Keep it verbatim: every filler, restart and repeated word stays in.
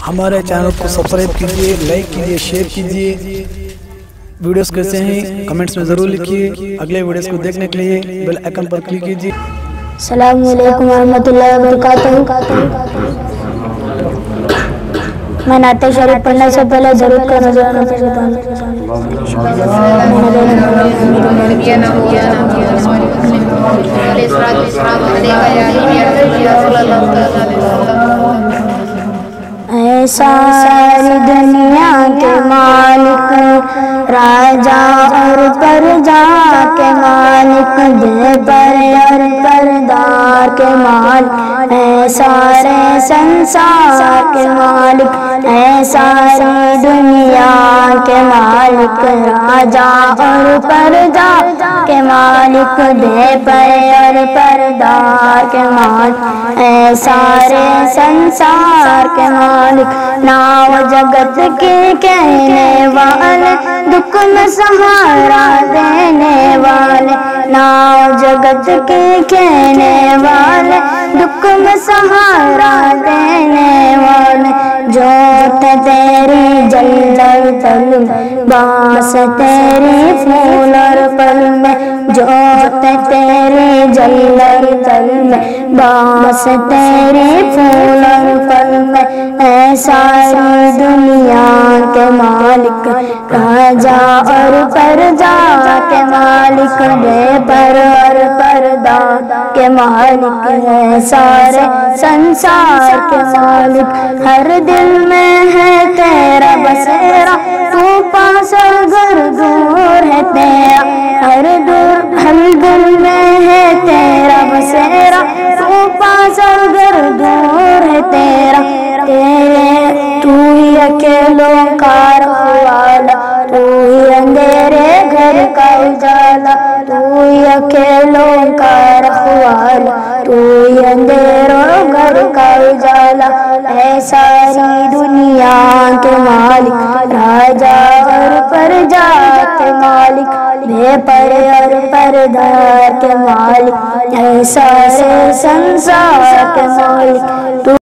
ہمارے چینل کو سبسکرائب کیجئے، لائک کیجئے، شیئر کیجئے، ویڈیوز کیسے ہیں کمنٹس میں ضرور لکھیے۔ اگلے ویڈیوز کو دیکھنے کے لیے بیل آئیکن پر کلک کیجئے۔ السلام علیکم ورحمۃ اللہ وبرکاتہ۔ میں نعت شریف پڑھنے سے پہلے درود کا نذرانہ پیش کرتا ہوں۔ اے ساری دنیا کے مالک، راجا اور پرجا کے مالک، دے پر اور پردار کے مالک، اے سارے سنسار کے مالک، اے ساری دنیا کے مالک، راجا اور پرجا کے مالک، دے پر اور پردار کے مالک، اے سارے سنسار کے مالک، ناو جگت کے کہنے والے، دکھ میں سہارا دینے والے، ناو جگت کے کہنے والے، دکھ میں سہارا دینے والے، جوت تیری جلال تل میں، باس تیری پھول اور پل میں، جوت تیری جلال تل میں، باس تیری پھول اور پل میں، اے ساری دنیا کے مالک، راجا اور پرجا کے مالک، بے پر اور پردہ کے مالک، اے سارے سنسار کے مالک، ہر دل میں ہے تیرا بسیرا، تو پاس اگر دور ہے تیرا، ہر دل ہر دل میں ہے تیرا بسیرا، تو پاس اگر دور ہے تیرا، تیرے تو ہی اکیلوں کا رکھوالا، تو ہی اندھیرے گھر کا اجالا، تو ہی اکیلوں کا رکھوالا، تو ہی اندھیروں گھر کا اجالا، اے ساری دنیا کے مالک، راجا اور پرجا کے مالک، بے پر اور پردار کے مالک، اے سارے سنسار کے مالک،